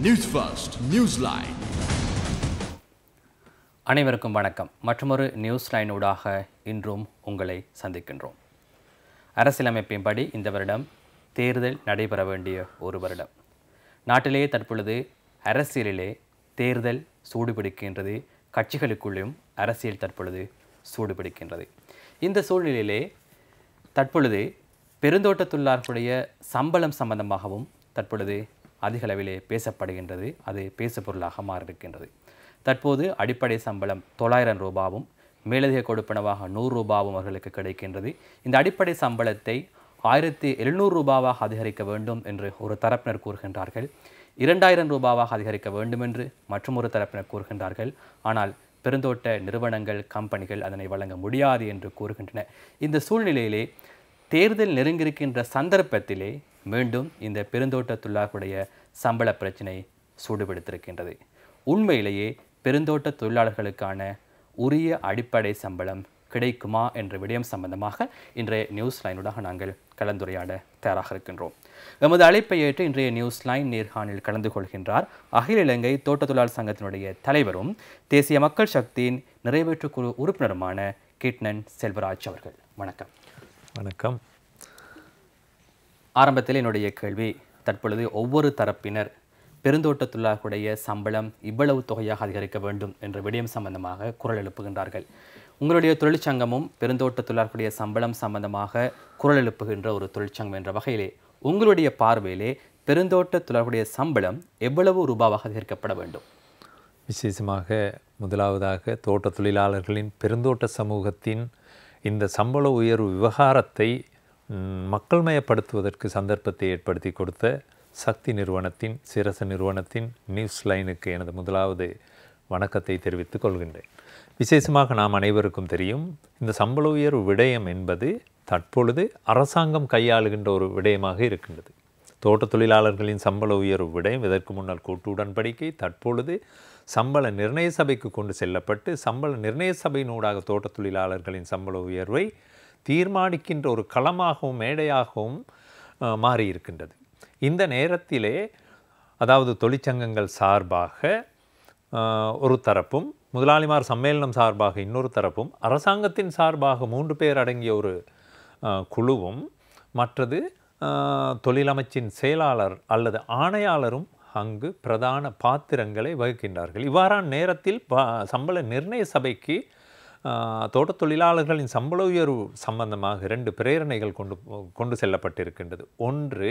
News first news line. அனைவருக்கும் வணக்கம். மற்றொரு நியூஸ் லைன் ஊடாக இன்றும் உங்களை சந்திக்கின்றோம். அரசியலமைப்பின்படி இந்த வருடம் தேர்தல் நடைபெற வேண்டிய ஒரு வருடம். நாட்டிலே தற்பொழுது அரசியலிலே தேர்தல் சூடுபிடிக்கின்றது. கட்சிகளுக்குள்ளேயும் அரசியல் தற்பொழுது சூடுபிடிக்கின்றது. இந்த சூழ்நிலையிலே தற்பொழுது பெருந்தோட்ட தொழிலாளர்களுடைய சம்பளம் சம்பந்தமாகவும் தற்பொழுது அதிகளவிலே பேசப்படுகின்றது. அது பேசுபொருளாக மாறியிருக்கின்றது. தற்போது அடிப்படை சம்பளம் 900 ரூபாவும் மேலதிக கொடுப்பனவாக 100 ரூபாவும் அவர்களுக்கு கிடைக்கின்றது. இந்த அடிப்படை சம்பளத்தை 1700 ரூபாவாக அதிகரிக்க வேண்டும் என்று ஒரு தரப்பினர் கூறுகின்றார்கள். 2000 ரூபாவாக அதிகரிக்க வேண்டும் என்று மற்றொரு தரப்பினர் கூறுகின்றார்கள். ஆனால் பெருந்தோட்ட நிறுவனங்கள், கம்பெனிகள் அதனை வழங்க முடியாது என்று கூறுகின்றன. இந்த சூழ்நிலையிலே தேர்தல் நெருங்கியிருக்கின்ற சந்தர்ப்பத்திலே மீண்டும் இந்த பெருந்தோட்ட தொழிலாளர்களுடைய சம்பள பிரச்சினை சூடுபிடித்திருக்கின்றது. உண்மையிலேயே பெருந்தோட்ட தொழிலாளர்களுக்கான உரிய அடிப்படை சம்பளம் கிடைக்குமா என்ற விடயம் சம்பந்தமாக இன்றைய நியூஸ் லைனூடாக நாங்கள் கலந்துரையாட தயாராக இருக்கின்றோம். எமது அழைப்பை ஏற்று இன்றைய நியூஸ் லைன் நேர்காணலில் கலந்து கொள்கின்றார் அகில இலங்கை தோட்ட தொழிலாளர் சங்கத்தினுடைய தலைவரும் தேசிய மக்கள் சக்தியின் நிறைவேற்று குழு உறுப்பினருமான கிட்னன் செல்வராஜ் அவர்கள். வணக்கம். வணக்கம். ஆரம்பத்தில் என்னுடைய கேள்வி, தற்பொழுது ஒவ்வொரு தரப்பினர் பெருந்தோட்ட தொழிலாளர்களுடைய சம்பளம் இவ்வளவு தொகையாக அதிகரிக்க வேண்டும் என்ற விடயம் சம்பந்தமாக குரல் எழுப்புகின்றார்கள். உங்களுடைய தொழிற்சங்கமும் பெருந்தோட்ட தொழிலாளர்களுடைய சம்பளம் சம்பந்தமாக குரல் எழுப்புகின்ற ஒரு தொழிற்சங்கம் என்ற வகையிலே உங்களுடைய பார்வையிலே பெருந்தோட்ட தொழிலாளர்களுடைய சம்பளம் எவ்வளவு ரூபாவாக அதிகரிக்கப்பட வேண்டும்? விசேஷமாக முதலாவதாக தோட்ட தொழிலாளர்களின் பெருந்தோட்ட சமூகத்தின் இந்த சம்பள உயர்வு விவகாரத்தை மக்கள்மயப்படுத்துவதற்கு சந்தர்ப்பத்தை ஏற்படுத்தி கொடுத்த சக்தி நிறுவனத்தின், சிரச நிறுவனத்தின் நியூஸ் லைனுக்கு எனது முதலாவது வணக்கத்தை தெரிவித்துக் கொள்கின்றேன். விசேஷமாக நாம் அனைவருக்கும் தெரியும், இந்த சம்பள உயர்வு விடயம் என்பது தற்பொழுது அரசாங்கம் கையாளுகின்ற ஒரு விடயமாக இருக்கின்றது. தோட்ட தொழிலாளர்களின் சம்பள உயர்வு விடயம் இதற்கு முன்னால் கூட்டு உடன்படிக்கை தற்பொழுது சம்பள நிர்ணய சபைக்கு கொண்டு செல்லப்பட்டு சம்பள நிர்ணய சபையினூடாக தோட்ட தொழிலாளர்களின் சம்பள உயர்வை தீர்மானிக்கின்ற ஒரு களமாகவும் மேடையாகவும் மாறியிருக்கின்றது. இந்த நேரத்திலே அதாவது தொழிற்சங்கங்கள் சார்பாக ஒரு தரப்பும், முதலாளிமார் சம்மேளனம் சார்பாக இன்னொரு தரப்பும், அரசாங்கத்தின் சார்பாக 3 பேர் அடங்கிய ஒரு குழுவும், மற்றது தொழிலமைச்சின் செயலாளர் அல்லது ஆணையாளரும் அங்கு பிரதான பாத்திரங்களை வகிக்கின்றார்கள். இவ்வாறான நேரத்தில் சம்பள நிர்ணய சபைக்கு தோட்ட தொழிலாளர்களின் சம்பள உயர்வு சம்பந்தமாக 2 பிரேரணைகள் கொண்டு செல்லப்பட்டிருக்கின்றது. ஒன்று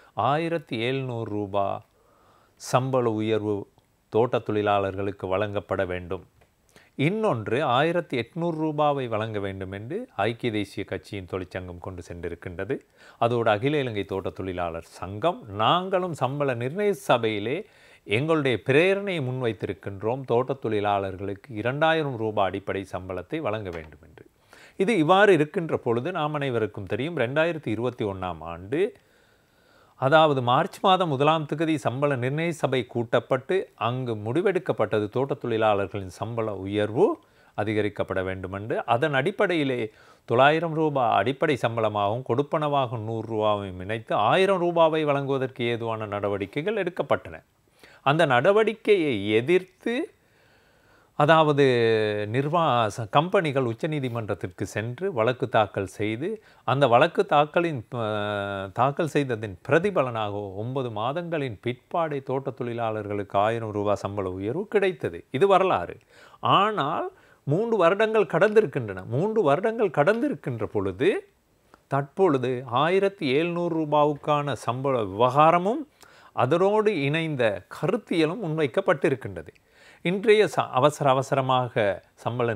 1700 ரூபா சம்பள உயர்வு தோட்ட தொழிலாளர்களுக்கு வழங்கப்பட வேண்டும். இன்னொன்று 1800 ரூபாவை வழங்க வேண்டும் என்று ஐக்கிய தேசிய கட்சியின் தொழிற்சங்கம் கொண்டு சென்றிருக்கின்றது. அதோடு அகில இலங்கை தோட்ட தொழிலாளர் சங்கம் நாங்களும் சம்பள நிர்ணய சபையிலே எங்களுடைய பிரேரணையை முன்வைத்திருக்கின்றோம். தோட்ட தொழிலாளர்களுக்கு 2000 ரூபாய் அடிப்படை சம்பளத்தை வழங்க வேண்டும் என்று. இது இவ்வாறு இருக்கின்ற பொழுது நாம் அனைவருக்கும் தெரியும், 2021ஆம் ஆண்டு அதாவது மார்ச் மாதம் 1ஆம் தேதி சம்பள நிர்ணய சபை கூட்டப்பட்டு அங்கு முடிவெடுக்கப்பட்டது தோட்ட தொழிலாளர்களின் சம்பள உயர்வு அதிகரிக்கப்பட வேண்டும் என்று. அதன் அடிப்படையிலே 900 ரூபாய் அடிப்படை சம்பளமாகவும் கொடுப்பனவாக 100 ரூபாவையும் இணைத்து 1000 ரூபாவை வழங்குவதற்கு ஏதுவான நடவடிக்கைகள் எடுக்கப்பட்டன. அந்த நடவடிக்கையை எதிர்த்து அதாவது கம்பெனிகள் உச்சநீதிமன்றத்திற்கு சென்று வழக்கு தாக்கல் செய்து அந்த வழக்கு தாக்கல் செய்ததின் பிரதிபலனாக 9 மாதங்களின் பிற்பாடே தோட்ட தொழிலாளர்களுக்கு 1000 ரூபாய் சம்பள உயர்வு கிடைத்தது. இது வரலாறு. ஆனால் 3 வருடங்கள் கடந்திருக்கின்றன. 3 வருடங்கள் கடந்திருக்கின்ற பொழுது தற்பொழுது 1700 ரூபாவுக்கான சம்பள விவகாரமும் அதனோடு இணைந்த கருத்தியலும் முன்வைக்கப்பட்டிருக்கின்றது. இன்றைய அவசரமாக சம்பள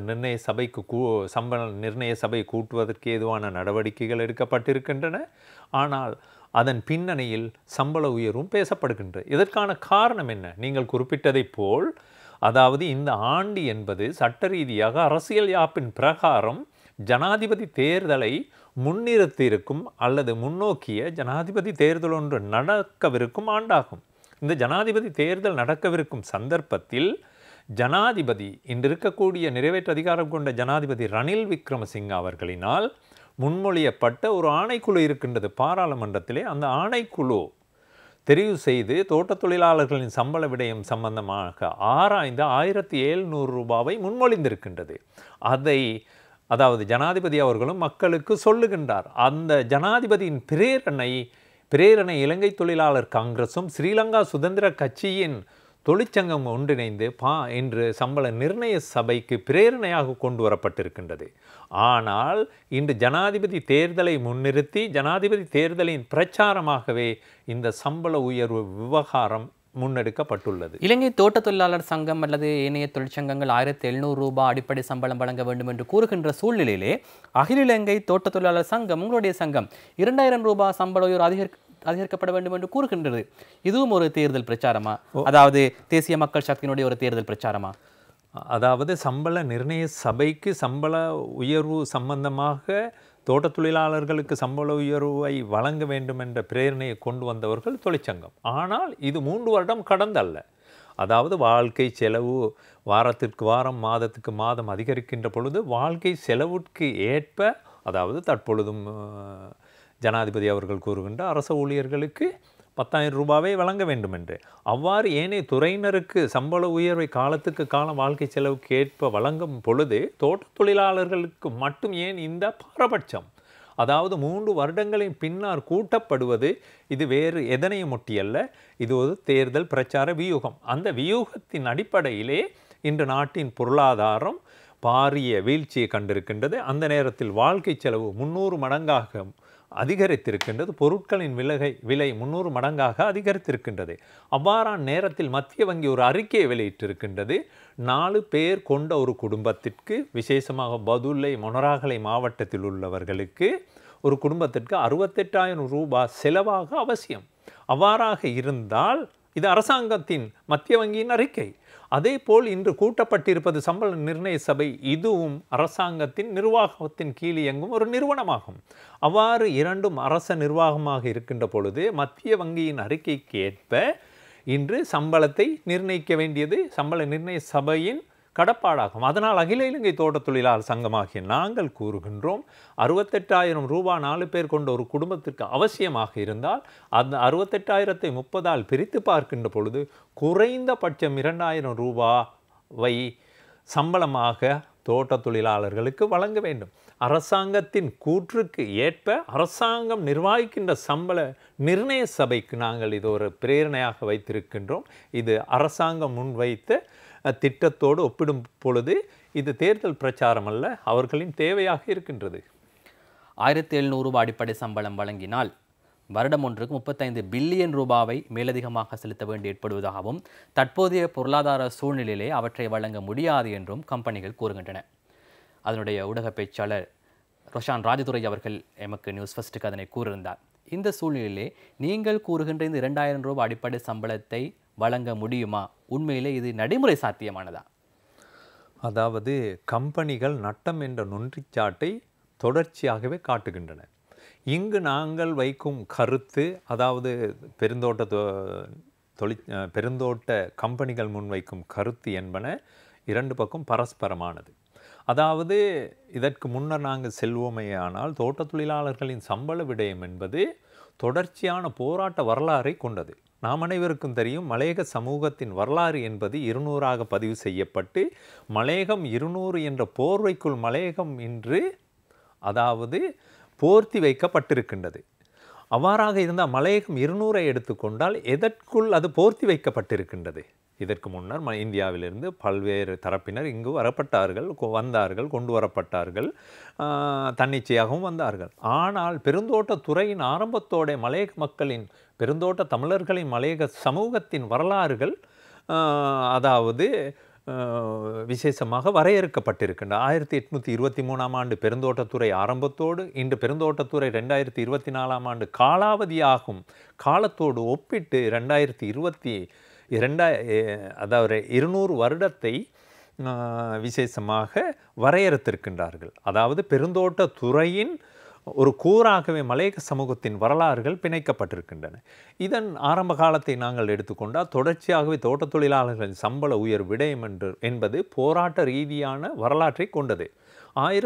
நிர்ணய சபை கூட்டுவதற்கு ஏதுவான நடவடிக்கைகள் எடுக்கப்பட்டிருக்கின்றன. ஆனால் அதன் பின்னணியில் சம்பள உயர்வும் பேசப்படுகின்றது. இதற்கான காரணம் என்ன? நீங்கள் குறிப்பிட்டதைப் போல் அதாவது இந்த ஆண்டு என்பது சட்ட ரீதியாக அரசியல் யாப்பின் பிரகாரம் ஜனாதிபதி தேர்தலை முன்னிறுத்தியிருக்கும் அல்லது முன்னோக்கிய ஜனாதிபதி தேர்தல் ஒன்று நடக்கவிருக்கும் ஆண்டாகும். இந்த ஜனாதிபதி தேர்தல் நடக்கவிருக்கும் சந்தர்ப்பத்தில் ஜனாதிபதி இன்று இருக்கக்கூடிய நிறைவேற்று அதிகாரம் கொண்ட ஜனாதிபதி ரணில் விக்ரமசிங்க அவர்களினால் முன்மொழியப்பட்ட ஒரு ஆணைக்குழு இருக்கின்றது பாராளுமன்றத்திலே. அந்த ஆணைக்குழு தெரிவு செய்து தோட்டத் தொழிலாளர்களின் சம்பள விடயம் சம்பந்தமாக ஆராய்ந்து 1700 ரூபாவை முன்மொழிந்திருக்கின்றது. அதாவது ஜனாதிபதி அவர்களும் மக்களுக்கு சொல்லுகின்றார். அந்த ஜனாதிபதியின் பிரேரணை இலங்கை தொழிலாளர் காங்கிரசும் ஸ்ரீலங்கா சுதந்திர கட்சியின் தொழிற்சங்கம் ஒன்றிணைந்து இன்று சம்பள நிர்ணய சபைக்கு பிரேரணையாக கொண்டு வரப்பட்டிருக்கின்றது. ஆனால் இன்று ஜனாதிபதி தேர்தலை முன்னிறுத்தி ஜனாதிபதி தேர்தலின் பிரச்சாரமாகவே இந்த சம்பள உயர்வு விவகாரம் முன்னெடுக்கப்பட்டுள்ளது. இலங்கை தோட்ட தொழிலாளர் சங்கம் அல்லது ஏனைய தொழிற்சங்கங்கள் 1700 ரூபாய் அடிப்படை சம்பளம் வழங்க வேண்டும் என்று கூறுகின்ற சூழ்நிலையிலே அகில இலங்கை தோட்ட தொழிலாளர் சங்கம், உங்களுடைய சங்கம் 2000 ரூபாய் சம்பள உயர்வு அதிகரிக்கப்பட வேண்டும் என்று கூறுகின்றது. இதுவும் ஒரு தேர்தல் பிரச்சாரமா? அதாவது தேசிய மக்கள் சக்தியினுடைய ஒரு தேர்தல் பிரச்சாரமா? அதாவது சம்பள நிர்ணய சபைக்கு சம்பள உயர்வு சம்பந்தமாக தோட்ட தொழிலாளர்களுக்கு சம்பள உயர்வை வழங்க வேண்டும் என்ற பிரேரணையை கொண்டு வந்தவர்கள் தொழிற்சங்கம். ஆனால் இது 3 வருடம் கடந்தல்ல. அதாவது வாழ்க்கை செலவு வாரத்திற்கு வாரம் மாதத்துக்கு மாதம் அதிகரிக்கின்ற பொழுது வாழ்க்கை செலவுக்கு ஏற்ப, அதாவது தற்பொழுதும் ஜனாதிபதி அவர்கள் கூறுகின்ற அரச ஊழியர்களுக்கு 10,000 ரூபாவை வழங்க வேண்டும் என்று, அவ்வாறு ஏனைய துறையினருக்கு சம்பள உயர்வை காலத்துக்கு காலம் வாழ்க்கை செலவுக்கு ஏற்ப வழங்கும் பொழுது தோட்ட தொழிலாளர்களுக்கு மட்டும் ஏன் இந்த பாரபட்சம்? அதாவது 3 வருடங்களின் பின்னர் கூட்டப்படுவது இது வேறு எதனையும் ஒட்டியல்ல, இது ஒரு தேர்தல் பிரச்சார வியூகம். அந்த வியூகத்தின் அடிப்படையிலே இன்று நாட்டின் பொருளாதாரம் பாரிய வீழ்ச்சியை கண்டிருக்கின்றது. அந்த நேரத்தில் வாழ்க்கை செலவு 300 மடங்காக அதிகரித்திருக்கின்றது. பொருட்களின் விலை 300 மடங்காக அதிகரித்திருக்கின்றது. அவ்வாறான நேரத்தில் மத்திய வங்கி ஒரு அறிக்கையை வெளியிட்டிருக்கின்றது. 4 பேர் கொண்ட ஒரு குடும்பத்திற்கு, விசேஷமாக பதுளை மொனராகலை மாவட்டத்தில் உள்ளவர்களுக்கு ஒரு குடும்பத்திற்கு 68,000 ரூபாய் செலவாக அவசியம். அவ்வாறாக இருந்தால் இது அரசாங்கத்தின் மத்திய வங்கியின் அறிக்கை. அதே போல் இன்று கூட்டப்பட்டிருப்பது சம்பள நிர்ணய சபை, இதுவும் அரசாங்கத்தின் நிர்வாகத்தின் கீழ் இயங்கும் ஒரு நிறுவனமாகும். அவ்வாறு இரண்டும் அரச நிர்வாகமாக இருக்கின்ற பொழுது மத்திய வங்கியின் அறிக்கைக்கு ஏற்ப இன்று சம்பளத்தை நிர்ணயிக்க வேண்டியது சம்பள நிர்ணய சபையின் கடப்பாடாகும். அதனால் அகில இலங்கை தோட்ட தொழிலாளர் சங்கமாகிய நாங்கள் கூறுகின்றோம், 68,000 ரூபாய் 4 பேர் கொண்ட ஒரு குடும்பத்திற்கு அவசியமாக இருந்தால் அந்த 68,000ஐ 30ஆல் பிரித்து பார்க்கின்ற பொழுது குறைந்தபட்சம் 2,000 ரூபாவை சம்பளமாக தோட்ட தொழிலாளர்களுக்கு வழங்க வேண்டும். அரசாங்கத்தின் கூற்றுக்கு ஏற்ப அரசாங்கம் நிர்வகிக்கின்ற சம்பள நிர்ணய சபைக்கு நாங்கள் இது ஒரு பிரேரணையாக வைத்திருக்கின்றோம். இது அரசாங்கம் முன்வைத்த திட்டத்தோடு ஒப்பிடும் பொழுது இது தேர்தல் பிரச்சாரம் அல்ல, அவர்களின் தேவையாக இருக்கின்றது. 1700 ரூபாய் அடிப்படை சம்பளம் வழங்கினால் வருடம் ஒன்றுக்கு 35 பில்லியன் ரூபாவை மேலதிகமாக செலுத்த வேண்டி ஏற்படுவதாகவும் தற்போதைய பொருளாதார சூழ்நிலையிலே அவற்றை வழங்க முடியாது என்றும் கம்பெனிகள் கூறுகின்றன. அதனுடைய ஊடக பேச்சாளர் ரோஷான் ராஜதுரை அவர்கள் எமக்கு நியூஸ் ஃபர்ஸ்ட்டுக்கு அதனை கூறியிருந்தார். இந்த சூழ்நிலையிலே நீங்கள் கூறுகின்ற இந்த 2000 ரூபாய் அடிப்படை சம்பளத்தை வழங்க முடியுமா? உண்மையிலே இது நடைமுறை சாத்தியமானதா? அதாவது கம்பெனிகள் நட்டம் என்ற நொன்றிச்சாட்டை தொடர்ச்சியாகவே காட்டுகின்றன. இங்கு நாங்கள் வைக்கும் கருத்து, அதாவது பெருந்தோட்ட கம்பெனிகள் முன்வைக்கும் கருத்து என்பன 2 பக்கம் பரஸ்பரமானது. அதாவது இதற்கு முன்னர் நாங்கள் செல்வோமேயானால் தோட்ட தொழிலாளர்களின் சம்பள விடயம் என்பது தொடர்ச்சியான போராட்ட வரலாறை கொண்டது. நாம் அனைவருக்கும் தெரியும், மலையக சமூகத்தின் வரலாறு என்பது 200ஆக பதிவு செய்யப்பட்டு மலையகம் 200 என்ற போர்வைக்குள் மலையகம் இன்று அதாவது போர்த்தி வைக்கப்பட்டிருக்கின்றது. அவ்வாறாக இருந்தால் மலையகம் 200ஐ எடுத்துக்கொண்டால் எதற்குள் அது போர்த்தி வைக்கப்பட்டிருக்கின்றது? இதற்கு முன்னர் இந்தியாவிலிருந்து பல்வேறு தரப்பினர் இங்கு வந்தார்கள், கொண்டு வரப்பட்டார்கள், தன்னிச்சையாகவும் வந்தார்கள். ஆனால் பெருந்தோட்ட துறையின் ஆரம்பத்தோட மலையக மக்களின், பெருந்தோட்ட தமிழர்களின் மலையக சமூகத்தின் வரலாறுகள் அதாவது விசேஷமாக வரையறுக்கப்பட்டிருக்கின்ற 1823ஆம் ஆண்டு பெருந்தோட்டத்துறை ஆரம்பத்தோடு இன்று பெருந்தோட்டத்துறை 2024ஆம் ஆண்டு காலாவதியாகும் காலத்தோடு ஒப்பிட்டு 2022 அதாவது 200 வருடத்தை விசேஷமாக வரையறுத்திருக்கின்றார்கள். அதாவது பெருந்தோட்ட துறையின் ஒரு கூறாகவே மலையக சமூகத்தின் வரலாறுகள் பிணைக்கப்பட்டிருக்கின்றன. இதன் ஆரம்ப காலத்தை நாங்கள் எடுத்துக்கொண்டால் தொடர்ச்சியாகவே தோட்ட தொழிலாளர்களின் சம்பள உயர் விடயம் என்பது போராட்ட ரீதியான வரலாற்றை கொண்டது.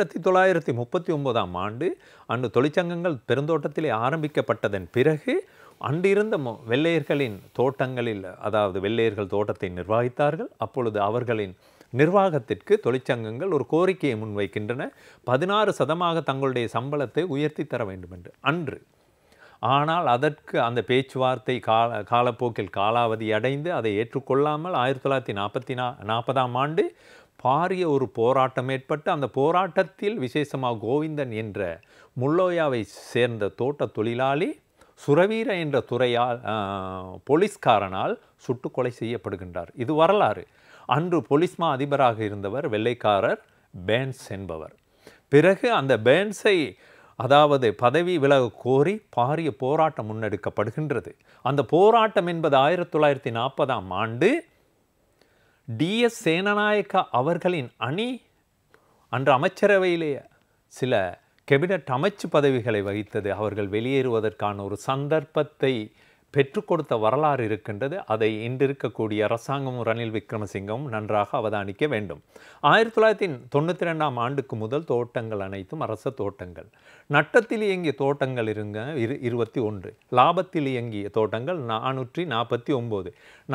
1939ஆம் ஆண்டு அன்று தொழிற்சங்கங்கள் பெருந்தோட்டத்திலே ஆரம்பிக்கப்பட்டதன் பிறகு அன்றிருந்த வெள்ளையர்களின் தோட்டங்களில், அதாவது வெள்ளையர்கள் தோட்டத்தை நிர்வகித்தார்கள். அப்பொழுது அவர்களின் நிர்வாகத்திற்கு தொழிற்சங்கங்கள் ஒரு கோரிக்கையை முன்வைக்கின்றன, 16% தங்களுடைய சம்பளத்தை உயர்த்தி தர வேண்டும் என்று அன்று. ஆனால் அதற்கு அந்த பேச்சுவார்த்தை காலப்போக்கில் காலாவதி அடைந்து அதை ஏற்றுக்கொள்ளாமல் 1940ஆம் ஆண்டு பாரிய ஒரு போராட்டம் ஏற்பட்டு, அந்த போராட்டத்தில் விசேஷமாக கோவிந்தன் என்ற முள்ளோயாவை சேர்ந்த தோட்ட தொழிலாளி சுரவீர என்ற துறையால் போலீஸ்காரனால் சுட்டுக்கொலை செய்யப்படுகின்றார். இது வரலாறு. அன்று போலீஸ்மா அதிபராக இருந்தவர் வெள்ளைக்காரர் பேன்ஸ் என்பவர். பிறகு அந்த பேன்ஸை, அதாவது பதவி விலக கோரி பாரிய போராட்டம் முன்னெடுக்கப்படுகின்றது. அந்த போராட்டம் என்பது 1940ஆம் ஆண்டு DS சேனநாயக்கா அவர்களின் அணி அன்று அமைச்சரவையிலே சில கேபினட் அமைச்சு பதவிகளை வகித்தது. அவர்கள் வெளியேறுவதற்கான ஒரு சந்தர்ப்பத்தை பெற்றுக் கொடுத்த வரலாறு இருக்கின்றது. அதை இன்றிருக்கக்கூடிய அரசாங்கமும் ரணில் விக்ரமசிங்கவும் நன்றாக அவதானிக்க வேண்டும். 1992ஆம் ஆண்டுக்கு முதல் தோட்டங்கள் அனைத்தும் அரச தோட்டங்கள். நட்டத்தில் இயங்கிய தோட்டங்கள் இருங்க 21, லாபத்தில் இயங்கிய தோட்டங்கள் 449.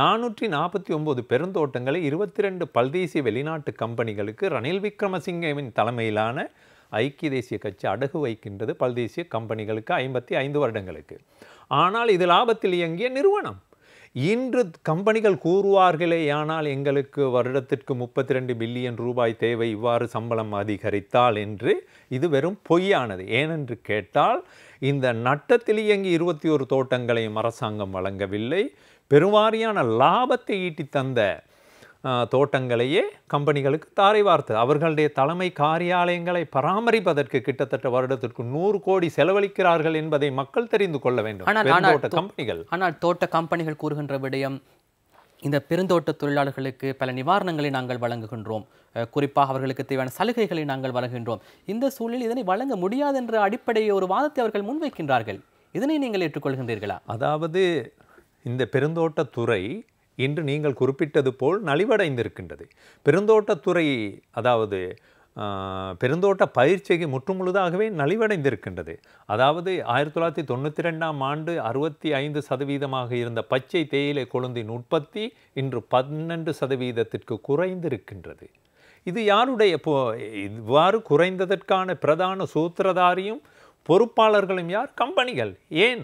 449 பெருந்தோட்டங்களை 22 பல்தேசிய வெளிநாட்டு கம்பெனிகளுக்கு ரணில் விக்ரமசிங்கவின் தலைமையிலான ஐக்கிய தேசிய கட்சி அடகு வைக்கின்றது. பல்தேசிய கம்பெனிகளுக்கு 55 வருடங்களுக்கு. ஆனால் இது லாபத்தில் இயங்கிய நிறுவனம். இன்று கம்பெனிகள் கூறுவார்களே, ஆனால் எங்களுக்கு வருடத்திற்கு 32 பில்லியன் ரூபாய் தேவை, இவ்வாறு சம்பளம் அதிகரித்தால் என்று. இது வெறும் பொய்யானது. ஏனென்று கேட்டால், இந்த நட்டத்தில் இயங்கி 21 தோட்டங்களையும் அரசாங்கம் வழங்கவில்லை. பெருவாரியான லாபத்தை ஈட்டி தந்த தோட்டங்களையே கம்பெனிகளுக்கு தாரை வார்த்தது. அவர்களுடைய தலைமை காரியாலயங்களை பராமரிப்பதற்கு கிட்டத்தட்ட வருடத்திற்கு 100 கோடி செலவழிக்கிறார்கள் என்பதை மக்கள் தெரிந்து கொள்ள வேண்டும். ஆனால் தோட்ட கம்பெனிகள் கூறுகின்ற விடயம், இந்த பெருந்தோட்ட தொழிலாளர்களுக்கு பல நிவாரணங்களை நாங்கள் வழங்குகின்றோம், குறிப்பாக அவர்களுக்கு தேவையான சலுகைகளை நாங்கள் வழங்குகின்றோம். இந்த சூழலில் இதனை வழங்க முடியாது என்ற அடிப்படையை ஒரு வாதத்தை அவர்கள் முன்வைக்கின்றார்கள். இதனை நீங்கள் ஏற்றுக்கொள்கின்றீர்களா? அதாவது இந்த பெருந்தோட்டத்துறை இன்று நீங்கள் குறிப்பிட்டது போல் நலிவடைந்திருக்கின்றது. பெருந்தோட்டத்துறை, அதாவது பெருந்தோட்ட பயிற்சிக்கு முற்றுமுழுதாகவே நலிவடைந்திருக்கின்றது. அதாவது 1992ஆம் ஆண்டு 65% இருந்த பச்சை தேயிலை கொழுந்தின் உற்பத்தி இன்று 12% குறைந்திருக்கின்றது. இது யாருடைய இவ்வாறு குறைந்ததற்கான பிரதான சூத்திரதாரியும் பொறுப்பாளர்களும் யார்? கம்பெனிகள். ஏன்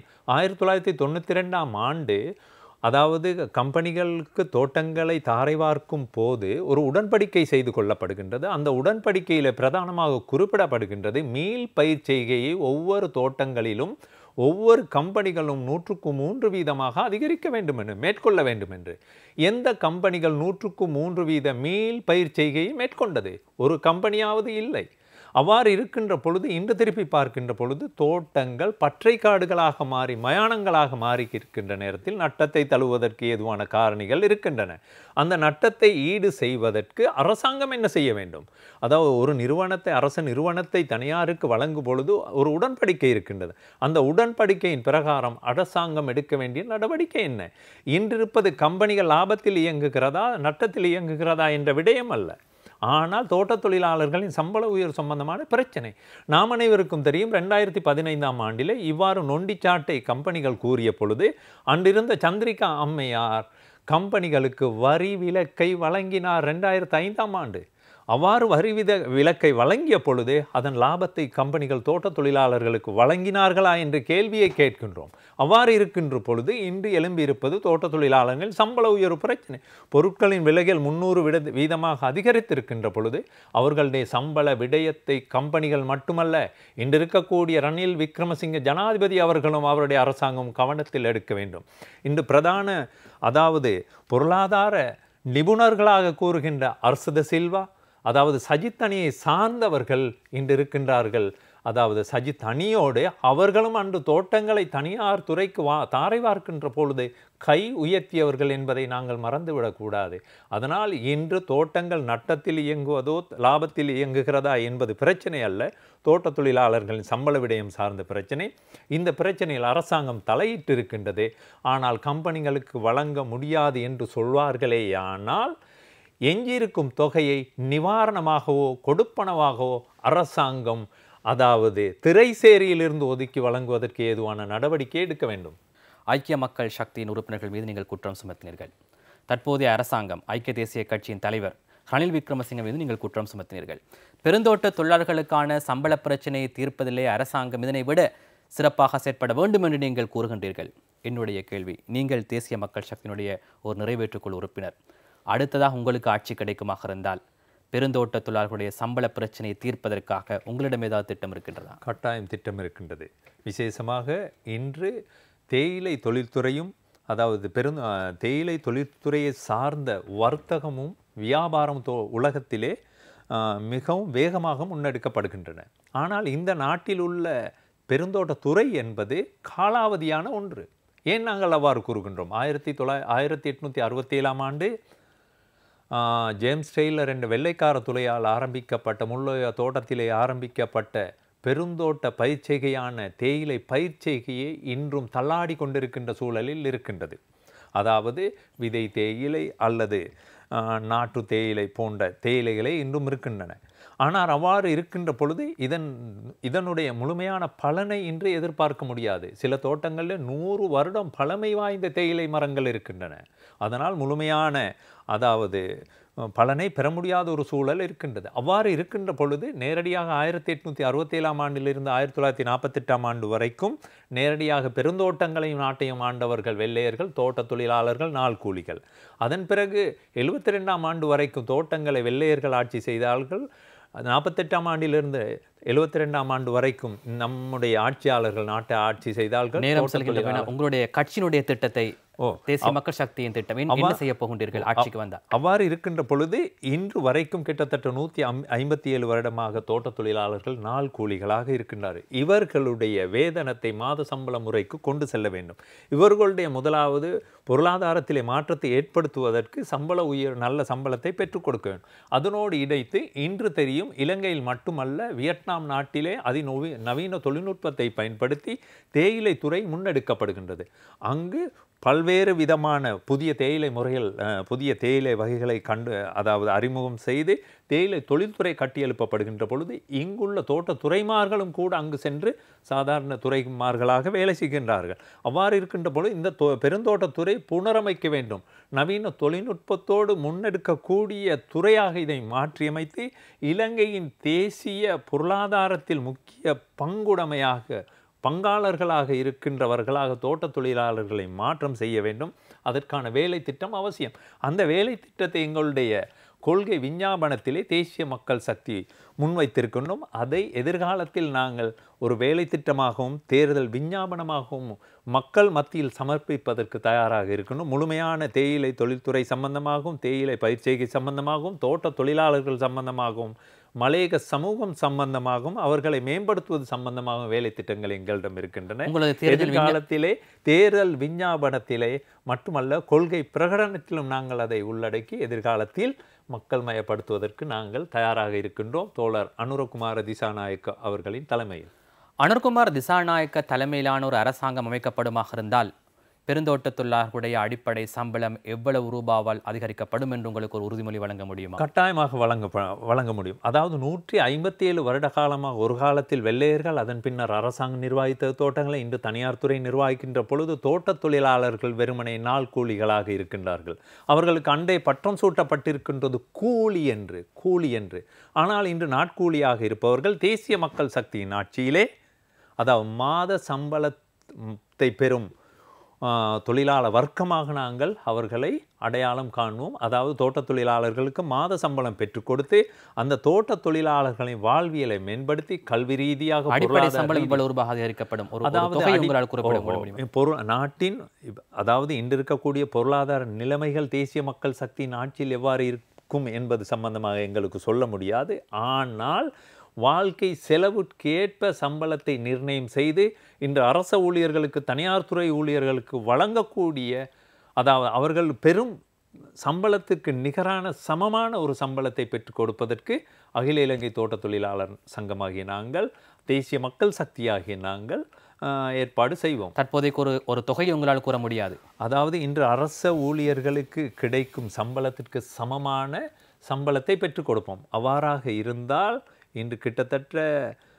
1992ஆம் ஆண்டு, அதாவது கம்பெனிகளுக்கு தோட்டங்களை தாரை வார்க்கும் போது ஒரு உடன்படிக்கை செய்து கொள்ளப்படுகின்றது. அந்த உடன்படிக்கையில் பிரதானமாக குறிப்பிடப்படுகின்றது, மீள் பயிர் செய்கையை ஒவ்வொரு தோட்டங்களிலும் ஒவ்வொரு கம்பெனிகளும் 103% அதிகரிக்க வேண்டும் என்று, மேற்கொள்ள வேண்டும் என்று. எந்த கம்பெனிகள் 103% மீள் பயிர் செய்கையை மேற்கொண்டது? ஒரு கம்பெனியாவது இல்லை. அவ்வாறு இருக்கின்ற பொழுது, இன்று திருப்பி பார்க்கின்ற பொழுது தோட்டங்கள் பற்றை காடுகளாக மாறி மயானங்களாக மாறி இருக்கின்ற நேரத்தில் நட்டத்தை தழுவதற்கு ஏதுவான காரணிகள் இருக்கின்றன. அந்த நட்டத்தை ஈடு செய்வதற்கு அரசாங்கம் என்ன செய்ய வேண்டும்? அதாவது ஒரு நிறுவனத்தை, அரச நிறுவனத்தை தனியாருக்கு வழங்கும் பொழுது ஒரு உடன்படிக்கை இருக்கின்றது. அந்த உடன்படிக்கையின் பிரகாரம் அரசாங்கம் எடுக்க வேண்டிய நடவடிக்கை என்ன? இன்றிருப்பது கம்பெனிகள் லாபத்தில் இயங்குகிறதா நட்டத்தில் இயங்குகிறதா என்ற விடயம் அல்ல. ஆனால் தோட்ட தொழிலாளர்களின் சம்பள உயர்வு சம்பந்தமான பிரச்சனை. நாம் அனைவருக்கும் தெரியும், 2015ஆம் ஆண்டிலே இவ்வாறு நொண்டிச்சாட்டை கம்பெனிகள் கூறிய பொழுது அன்றிருந்த சந்திரிகா அம்மையார் கம்பெனிகளுக்கு வரி விலக்கை வழங்கினார் 2005ஆம் ஆண்டு. அவ்வாறு வரி விலக்கை வழங்கிய பொழுது அதன் லாபத்தை கம்பெனிகள் தோட்ட தொழிலாளர்களுக்கு வழங்கினார்களா என்ற கேள்வியை கேட்கின்றோம். அவ்வாறு இருக்கின்ற பொழுது இன்று எழும்பியிருப்பது தோட்ட தொழிலாளர்கள் சம்பள உயர்வு பிரச்சனை. பொருட்களின் விலைகள் 300% அதிகரித்திருக்கின்ற பொழுது அவர்களுடைய சம்பள விடயத்தை கம்பெனிகள் மட்டுமல்ல, இன்று இருக்கக்கூடிய ரணில் விக்ரமசிங்க ஜனாதிபதி அவர்களும் அவருடைய அரசாங்கம் கவனத்தில் எடுக்க வேண்டும். இன்று பிரதான, அதாவது பொருளாதார நிபுணர்களாக கூறுகின்ற அர்சத சில்வா, அதாவது சஜித் அணியை சார்ந்தவர்கள் இன்று இருக்கின்றார்கள். அதாவது சஜித் அணியோடு அவர்களும் அன்று தோட்டங்களை தனியார் துறைக்கு தாரை வார்க்கின்ற பொழுது கை உயர்த்தியவர்கள் என்பதை நாங்கள் மறந்துவிடக்கூடாது. அதனால் இன்று தோட்டங்கள் நட்டத்தில் இயங்குவதோ லாபத்தில் இயங்குகிறதா என்பது பிரச்சனை அல்ல, தோட்ட தொழிலாளர்களின் சம்பள விடயம் சார்ந்த பிரச்சனை. இந்த பிரச்சனையில் அரசாங்கம் தலையிட்டு இருக்கின்றது. ஆனால் கம்பெனிகளுக்கு வழங்க முடியாது என்று சொல்வார்களேயானால் எஞ்சியிருக்கும் தொகையை நிவாரணமாகவோ கொடுப்பனவாகவோ அரசாங்கம், அதாவது திரைசேரியிலிருந்து ஒதுக்கி வழங்குவதற்கு ஏதுவான நடவடிக்கை எடுக்க வேண்டும். ஐக்கிய மக்கள் சக்தியின் உறுப்பினர்கள் மீது நீங்கள் குற்றம் சுமத்தினீர்கள். தற்போதைய அரசாங்கம் ஐக்கிய தேசிய கட்சியின் தலைவர் ரணில் விக்ரமசிங்க மீது நீங்கள் குற்றம் சுமத்தினீர்கள். பெருந்தோட்ட தொழிலாளர்களுக்கான சம்பள பிரச்சினையை தீர்ப்பதிலே அரசாங்கம் இதனை விட சிறப்பாக செயற்பட வேண்டும் என்று நீங்கள் கூறுகின்றீர்கள். என்னுடைய கேள்வி, நீங்கள் தேசிய மக்கள் சக்தியினுடைய ஒரு நிறைவேற்றுக்குழு உறுப்பினர். அடுத்ததாக உங்களுக்கு ஆட்சி கிடைக்குமாக இருந்தால் பெருந்தோட்ட தொழிலாளர்களுடைய சம்பள பிரச்சனையை தீர்ப்பதற்காக உங்களிடம் ஏதாவது திட்டம் இருக்கின்றதா? கட்டாயம் திட்டம் இருக்கின்றது. விசேஷமாக இன்று தேயிலை தொழில்துறையும், அதாவது தேயிலை தொழில்துறையை சார்ந்த வர்த்தகமும் வியாபாரம் உலகத்திலே மிகவும் வேகமாக முன்னெடுக்கப்படுகின்றன. ஆனால் இந்த நாட்டில் உள்ள பெருந்தோட்டத்துறை என்பது காலாவதியான ஒன்று. ஏன் நாங்கள் அவ்வாறு கூறுகின்றோம்? 1867 ஆண்டு ஜேம்ஸ் டெய்லர் என்ற வெள்ளைக்கார துறையால் ஆரம்பிக்கப்பட்ட முல்லைய தோட்டத்திலே ஆரம்பிக்கப்பட்ட பெருந்தோட்ட பயிர்ச்செய்கையான தேயிலை பயிர்ச்செய்கையை இன்றும் தள்ளாடி கொண்டிருக்கின்ற சூழலில் இருக்கின்றது. அதாவது விதை தேயிலை அல்லது நாட்டு தேயிலை போன்ற தேயிலைகளே இன்றும் இருக்கின்றன. ஆனால் அவ்வாறு இருக்கின்ற பொழுது இதனுடைய முழுமையான பலனை இன்று எதிர்பார்க்க முடியாது. சில தோட்டங்களில் 100 வருடம் பழமை வாய்ந்த தேயிலை மரங்கள் இருக்கின்றன. அதனால் முழுமையான பலனை பெற முடியாத ஒரு சூழல் இருக்கின்றது. அவ்வாறு இருக்கின்ற பொழுது நேரடியாக 1867 ஆண்டிலிருந்து 1948 ஆண்டு வரைக்கும் நேரடியாக பெருந்தோட்டங்களையும் நாட்டையும் ஆண்டவர்கள் வெள்ளையர்கள், தோட்ட தொழிலாளர்கள், நாள் கூலிகள். அதன் பிறகு 72 ஆண்டு வரைக்கும் தோட்டங்களை வெள்ளையர்கள் ஆட்சி செய்தார்கள். 48 ஆண்டிலிருந்து 72 ஆண்டு வரைக்கும் நம்முடைய ஆட்சியாளர்கள் நாட்டை ஆட்சி செய்தார்கள். உங்களுடைய கட்சியினுடைய திட்டத்தை, தேசிய மக்கள் சக்தியின் திட்டம் என்ன செய்ய போகின்றீர்கள் ஆட்சிக்கு வந்தால்? அவ்வாறு இருக்கின்ற பொழுது இன்று வரைக்கும் கிட்டத்தட்ட 157 வருடமாக தோட்ட தொழிலாளர்கள் நாள் கூலிகளாக இருக்கின்றார்கள். இவர்களுடைய வேதனத்தை மாத சம்பள முறைக்கு கொண்டு செல்ல வேண்டும். இவர்களுடைய முதலாவது பொருளாதாரத்திலே மாற்றத்தை ஏற்படுத்துவதற்கு நல்ல சம்பளத்தை பெற்றுக் கொடுக்க வேண்டும். அதனோடு இணைத்து இன்று தெரியும், இலங்கையில் மட்டுமல்ல வியட்நாம் நாட்டிலே நவீன தொழில்நுட்பத்தை பயன்படுத்தி தேயிலை துறை முன்னெடுக்கப்படுகின்றது. அங்கு பல்வேறு விதமான புதிய தேயிலை முறைகள், புதிய தேயிலை வகைகளை அறிமுகம் செய்து தேயிலை தொழில்துறை கட்டியெழுப்பப்படுகின்ற பொழுது இங்குள்ள தோட்ட துறைமார்களும் கூட அங்கு சென்று சாதாரண துறைமார்களாக வேலை செய்கின்றார்கள். அவ்வாறு இருக்கின்ற பொழுது இந்த பெருந்தோட்டத்துறை புனரமைக்க வேண்டும். நவீன தொழில்நுட்பத்தோடு முன்னெடுக்கக்கூடிய துறையாக இதை மாற்றியமைத்து இலங்கையின் தேசிய பொருளாதாரத்தில் முக்கிய பங்காளர்களாக இருக்கின்றவர்களாக தோட்ட தொழிலாளர்களை மாற்றம் செய்ய வேண்டும். அதற்கான வேலை திட்டம் அவசியம். அந்த வேலை திட்டத்தை எங்களுடைய கொள்கை விஞ்ஞாபனத்திலே தேசிய மக்கள் சக்தி முன்வைத்திருக்கின்றோம். அதை எதிர்காலத்தில் நாங்கள் ஒரு வேலை திட்டமாகவும் தேர்தல் விஞ்ஞாபனமாகவும் மக்கள் மத்தியில் சமர்ப்பிப்பதற்கு தயாராக இருக்கணும். முழுமையான தேயிலை தொழில்துறை சம்பந்தமாகவும், தேயிலை பயிர்ச்செய்கை சம்பந்தமாகவும், தோட்ட தொழிலாளர்கள் சம்பந்தமாகவும், மலையக சமூகம் சம்பந்தமாகவும், அவர்களை மேம்படுத்துவது சம்பந்தமாகவும் வேலை திட்டங்கள் எங்களிடம் இருக்கின்றன. எதிர்காலத்திலே தேர்தல் விஞ்ஞாபனத்திலே மட்டுமல்ல, கொள்கை பிரகடனத்திலும் நாங்கள் அதை உள்ளடக்கி எதிர்காலத்தில் மக்கள் மயப்படுத்துவதற்கு நாங்கள் தயாராக இருக்கின்றோம். தோழர் அனுரகுமார திசாநாயக்க அவர்களின் தலைமையில். அனுரகுமார் திசாநாயக்க தலைமையிலான ஒரு அரசாங்கம் அமைக்கப்படுமாக இருந்தால் பெருந்தோட்ட தொழிலாளர்களுடைய அடிப்படை சம்பளம் எவ்வளவு ரூபாவால் அதிகரிக்கப்படும் என்று உங்களுக்கு ஒரு உறுதிமொழி வழங்க முடியுமா? கட்டாயமாக வழங்க முடியும். அதாவது 157 வருட காலமாக ஒரு காலத்தில் வெள்ளையர்கள், அதன் பின்னர் அரசாங்கம் நிர்வகித்த தோட்டங்களை இன்று தனியார் துறை நிர்வகிக்கின்ற பொழுது தோட்ட தொழிலாளர்கள் வெறுமனே நாள் கூலிகளாக இருக்கின்றார்கள். அவர்களுக்கு அண்டை பட்டம் சூட்டப்பட்டிருக்கின்றது கூலி என்று. ஆனால் இன்று நாட்கூலியாக இருப்பவர்கள் தேசிய மக்கள் சக்தியின் ஆட்சியிலே, அதாவது மாத சம்பளத்தை பெறும் தொழிலாளர் வர்க்கமாக நாங்கள் அவர்களை அடையாளம் காணுவோம். அதாவது தோட்ட தொழிலாளர்களுக்கு மாத சம்பளம் பெற்றுக் கொடுத்து அந்த தோட்ட தொழிலாளர்களின் வாழ்வியலை மேம்படுத்தி கல்வி ரீதியாக நாட்டின், அதாவது இன்று இருக்கக்கூடிய பொருளாதார நிலைமைகள் தேசிய மக்கள் சக்தியின் ஆட்சியில் எவ்வாறு இருக்கும் என்பது சம்பந்தமாக எங்களுக்கு சொல்ல முடியாது. ஆனால் வாழ்க்கை செலவுக்கேற்ப சம்பளத்தை நிர்ணயம் செய்து இன்று அரச ஊழியர்களுக்கு, தனியார் துறை ஊழியர்களுக்கு வழங்கக்கூடிய, அதாவது அவர்கள் பெரும் சம்பளத்துக்கு நிகரான சமமான ஒரு சம்பளத்தை பெற்றுக் கொடுப்பதற்கு அகில இலங்கை தோட்ட தொழிலாளர் சங்கமாகிய நாங்கள், தேசிய மக்கள் சக்தியாகிய நாங்கள் ஏற்பாடு செய்வோம். தற்போதைக்கு ஒரு தொகை உங்களால் கூற முடியாது. அதாவது இன்று அரச ஊழியர்களுக்கு கிடைக்கும் சம்பளத்திற்கு சமமான சம்பளத்தை பெற்றுக் கொடுப்போம். அவ்வாறாக இருந்தால் இன்று கிட்டத்தட்ட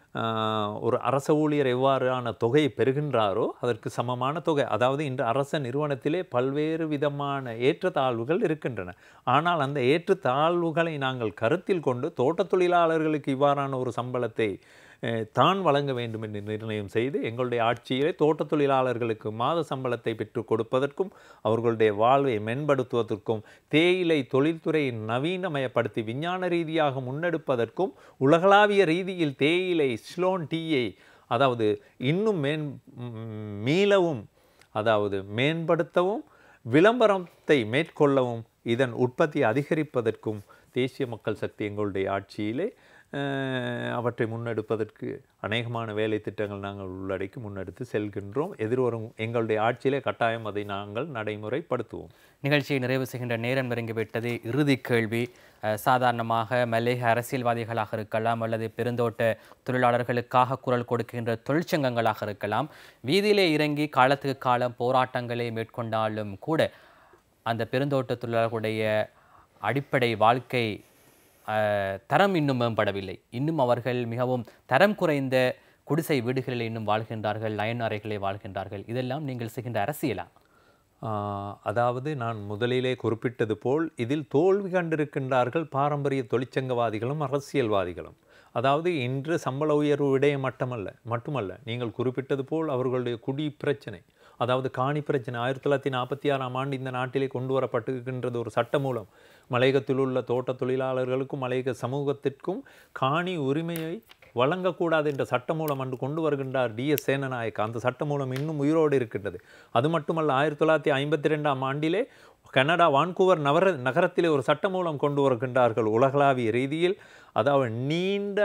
ஒரு அரச ஊழியர் எவ்வாறான தொகையை பெறுகின்றாரோ அதற்கு சமமான தொகை. அதாவது இன்று அரச நிறுவனத்திலே பல்வேறு விதமான ஏற்றத்தாழ்வுகள் இருக்கின்றன. ஆனால் அந்த ஏற்றத்தாழ்வுகளை நாங்கள் கருத்தில் கொண்டு தோட்டத் தொழிலாளர்களுக்கு இவ்வாறான ஒரு சம்பளத்தை தான் வழங்க வேண்டும் என்று நிர்ணயம் செய்து எங்களுடைய ஆட்சியிலே தோட்டத் தொழிலாளர்களுக்கு மாத சம்பளத்தை பெற்றுக் கொடுப்பதற்கும் அவர்களுடைய வாழ்வை மேம்படுத்துவதற்கும் தேயிலை தொழில்துறையை நவீனமயப்படுத்தி விஞ்ஞான ரீதியாக முன்னெடுப்பதற்கும் உலகளாவிய ரீதியில் தேயிலை சிலோன் டீயை அதாவது இன்னும் மீளவும் அதாவது மேம்படுத்தவும் விளம்பரத்தை மேற்கொள்ளவும் இதன் உற்பத்தி அதிகரிப்பதற்கும் தேசிய மக்கள் சக்தி எங்களுடைய ஆட்சியிலே அவற்றை முன்னெடுப்பதற்கு அநேகமான வேலை திட்டங்கள் நாங்கள் உள்ளடக்கி முன்னெடுத்து செல்கின்றோம். எதிர்வரும் எங்களுடைய ஆட்சியிலே கட்டாயம் அதை நாங்கள் நடைமுறைப்படுத்துவோம். நிகழ்ச்சியை நிறைவு செய்கின்ற நேரம் நெருங்கிவிட்டது. இறுதி கேள்வி, சாதாரணமாக மல்லிக அரசியல்வாதிகளாக இருக்கலாம் அல்லது பெருந்தோட்ட தொழிலாளர்களுக்காக குரல் கொடுக்கின்ற தொழிற்சங்கங்களாக இருக்கலாம், வீதியிலே இறங்கி காலத்துக்கு காலம் போராட்டங்களை மேற்கொண்டாலும் கூட அந்த பெருந்தோட்ட தொழிலாளர்களுடைய அடிப்படை வாழ்க்கை தரம் இன்னும் மேம்படவில்லை. இன்னும் அவர்கள் மிகவும் தரம் குறைந்த குடிசை வீடுகளில் இன்னும் வாழ்கின்றார்கள், லயன் அறைகளை வாழ்கின்றார்கள். இதெல்லாம் நீங்கள் செய்கின்ற அரசியலா? அதாவது நான் முதலிலே குறிப்பிட்டது போல் இதில் தோல்வி கண்டிருக்கின்றார்கள் பாரம்பரிய தொழிற்சங்கவாதிகளும் அரசியல்வாதிகளும். அதாவது இன்று சம்பள உயர்வு விடயம் மட்டுமல்ல நீங்கள் குறிப்பிட்டது போல் அவர்களுடைய குடி பிரச்சனை, அதாவது காணி பிரச்சனை 1946ஆம் ஆண்டு இந்த நாட்டிலே கொண்டு வரப்பட்டிருக்கின்றது ஒரு சட்ட மூலம். மலையகத்தில் உள்ள தோட்ட தொழிலாளர்களுக்கும் மலையக சமூகத்திற்கும் காணி உரிமையை வழங்கக்கூடாது என்ற சட்ட மூலம் அன்று கொண்டு வருகின்றார் DS சேனநாயக்க. அந்த சட்ட மூலம் இன்னும் உயிரோடு இருக்கின்றது. அது மட்டுமல்ல 1952ஆம் ஆண்டிலே கனடா வான்கூவர் நகரத்திலே ஒரு சட்ட மூலம் கொண்டு வருகின்றார்கள் உலகளாவிய ரீதியில். அதாவது நீண்ட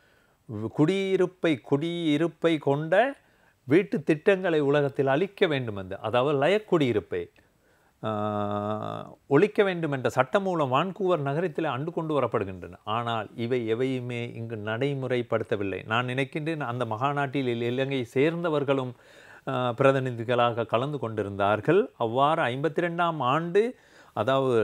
குடியிருப்பை கொண்ட வீட்டு திட்டங்களை உலகத்தில் அளிக்க வேண்டும் என்று, அதாவது லயக்குடியிருப்பை ஒழிக்க வேண்டும் என்ற சட்டம் மூலம் வான்கூவர் நகரத்தில் அண்டு கொண்டு வரப்படுகின்றன. ஆனால் இவை எவையுமே இங்கு நடைமுறைப்படுத்தவில்லை. நான் நினைக்கின்றேன் அந்த மகாநாட்டில் இலங்கை சேர்ந்தவர்களும் பிரதிநிதிகளாக கலந்து கொண்டிருந்தார்கள். அவ்வாறு 52ஆம் ஆண்டு அதாவது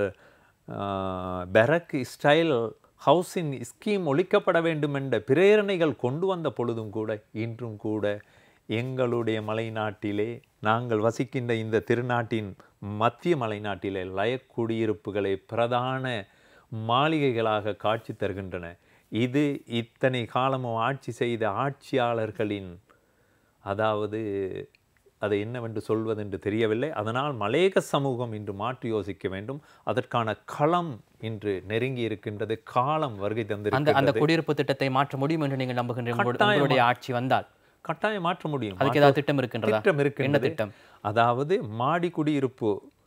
பெரக் ஸ்டைல் ஹவுசிங் ஸ்கீம் ஒழிக்கப்பட வேண்டும் என்ற பிரேரணைகள் கொண்டு வந்த பொழுதும் கூட இன்றும் கூட எங்களுடைய மலைநாட்டிலே நாங்கள் வசிக்கின்ற இந்த திருநாட்டின் மத்திய மலைநாட்டிலே லயக்குடியிருப்புகளை பிரதான மாளிகைகளாக காட்சி தருகின்றன. இது இத்தனை காலமும் ஆட்சி செய்த ஆட்சியாளர்களின் அதாவது அதை என்னவென்று சொல்வதென்று தெரியவில்லை. அதனால் மலையக சமூகம் இன்று மாற்றி யோசிக்க வேண்டும். அதற்கான களம் இன்று நெருங்கி இருக்கின்றது, காலம் வருகை தந்திருக்கிறது. அந்த குடியிருப்பு திட்டத்தை மாற்ற முடியும் என்று நீங்கள் நம்புகின்ற ஆட்சி வந்தால் கட்டாயம் மாற்ற முடியும். அதுக்கு ஏதாவது திட்டம் இருக்கின்றதா? திட்டம் இருக்கின்றது. அதாவது மாடி குடியிருப்பு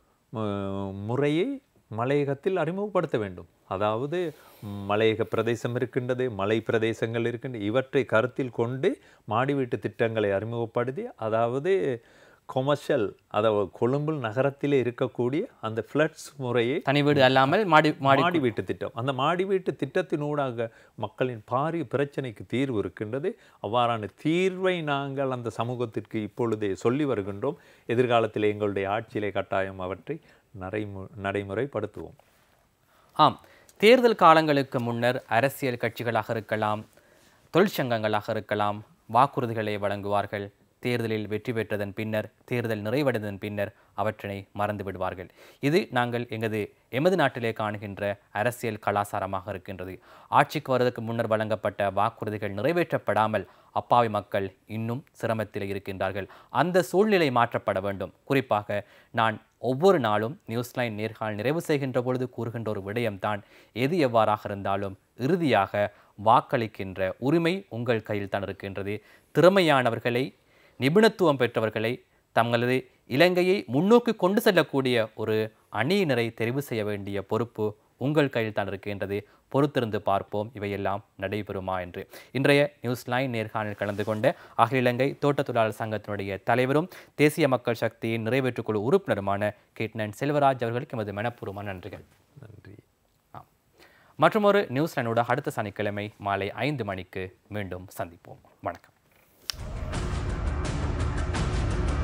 முறையை மலையகத்தில் அறிமுகப்படுத்த வேண்டும். அதாவது மலையக பிரதேசம் இருக்கின்றது, மலை பிரதேசங்கள் இருக்கின்றன. இவற்றை கருத்தில் கொண்டு மாடி வீட்டு திட்டங்களை அறிமுகப்படுத்தி அதாவது கொமர்ஷியல் அதாவது கொழும்பு நகரத்திலே இருக்கக்கூடிய அந்த ஃப்ளட்ஸ் முறையை தனி வீடு அல்லாமல் மாடி வீட்டு திட்டம், அந்த மாடி வீட்டு திட்டத்தினூடாக மக்களின் பாரிய பிரச்சனைக்கு தீர்வு இருக்கின்றது. அவ்வாறான தீர்வை நாங்கள் அந்த சமூகத்திற்கு இப்பொழுதே சொல்லி வருகின்றோம். எதிர்காலத்தில் எங்களுடைய ஆட்சியிலே கட்டாயம் அவற்றை நடைமுறைப்படுத்துவோம். ஆம், தேர்தல் காலங்களுக்கு முன்னர் அரசியல் கட்சிகளாக இருக்கலாம், தொழிற்சங்கங்களாக இருக்கலாம், வாக்குறுதிகளை வழங்குவார்கள். தேர்தலில் வெற்றி பெற்றதன் பின்னர், தேர்தல் நிறைவடைந்ததன் பின்னர் அவற்றினை மறந்து விடுவார்கள். இது நாங்கள் எமது நாட்டிலே காணுகின்ற அரசியல் கலாச்சாரமாக இருக்கின்றது. ஆட்சிக்கு வருவதற்கு முன்னர் வழங்கப்பட்ட வாக்குறுதிகள் நிறைவேற்றப்படாமல் அப்பாவி மக்கள் இன்னும் சிரமத்தில் இருக்கின்றார்கள். அந்த சூழ்நிலை மாற்றப்பட வேண்டும். குறிப்பாக நான் ஒவ்வொரு நாளும் நியூஸ்லைன் நேர்காணல் நிறைவு செய்கின்ற பொழுது கூறுகின்ற ஒரு விடயம்தான், எது எவ்வாறாக இருந்தாலும் இறுதியாக வாக்களிக்கின்ற உரிமை உங்கள் கையில் தான் இருக்கின்றது. திறமையானவர்களை, நிபுணத்துவம் பெற்றவர்களை, தங்களது இலங்கையை முன்னோக்கி கொண்டு செல்லக்கூடிய ஒரு அணியினரை தெரிவு செய்ய வேண்டிய பொறுப்பு உங்கள் கையில் தான் இருக்கின்றது. பொறுத்திருந்து பார்ப்போம் இவையெல்லாம் நடைபெறுமா என்று. இன்றைய நியூஸ்லைன் நேர்காணல் கலந்து கொண்ட அகில இலங்கை தோட்ட தொழிலாளர் சங்கத்தினுடைய தலைவரும் தேசிய மக்கள் சக்தியின் நிறைவேற்றுக்குழு உறுப்பினருமான கேட்டன் செல்வராஜ் அவர்களுக்கு எமது மனப்பூர்வமான நன்றிகள். நன்றி. மற்றொரு நியூஸ்லைனோட அடுத்த சனிக்கிழமை மாலை 5 மணிக்கு மீண்டும் சந்திப்போம். வணக்கம்.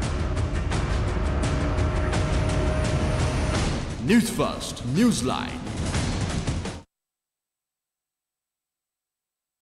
News First, Newsline.